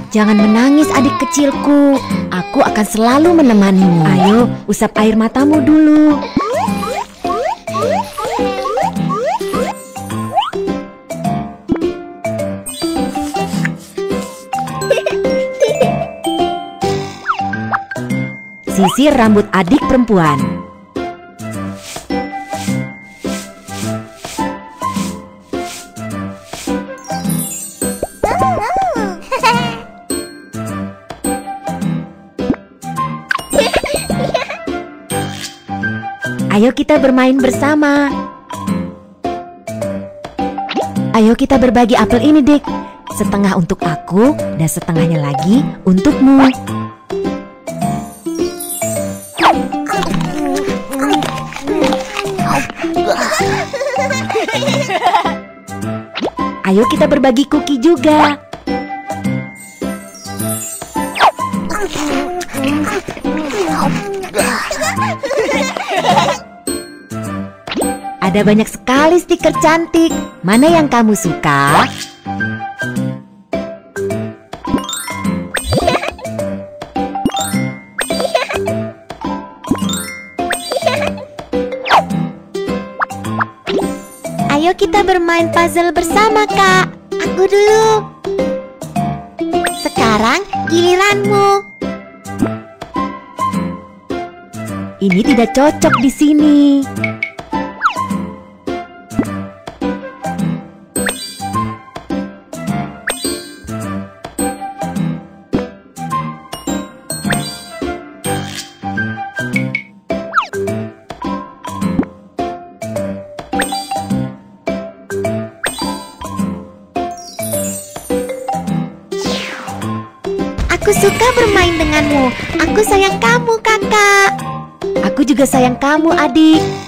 Jangan menangis adik kecilku. Aku akan selalu menemanimu. Ayo, usap air matamu dulu. Sisir rambut adik perempuan. Ayo kita bermain bersama. Ayo kita berbagi apel ini, Dik. Setengah untuk aku dan setengahnya lagi untukmu. Ayo kita berbagi kuki juga. Ada banyak sekali stiker cantik. Mana yang kamu suka? Ayo kita bermain puzzle bersama, Kak. Aku dulu. Sekarang giliranmu. Ini tidak cocok di sini. Aku suka bermain denganmu. Aku sayang kamu, kakak. Aku juga sayang kamu, adik.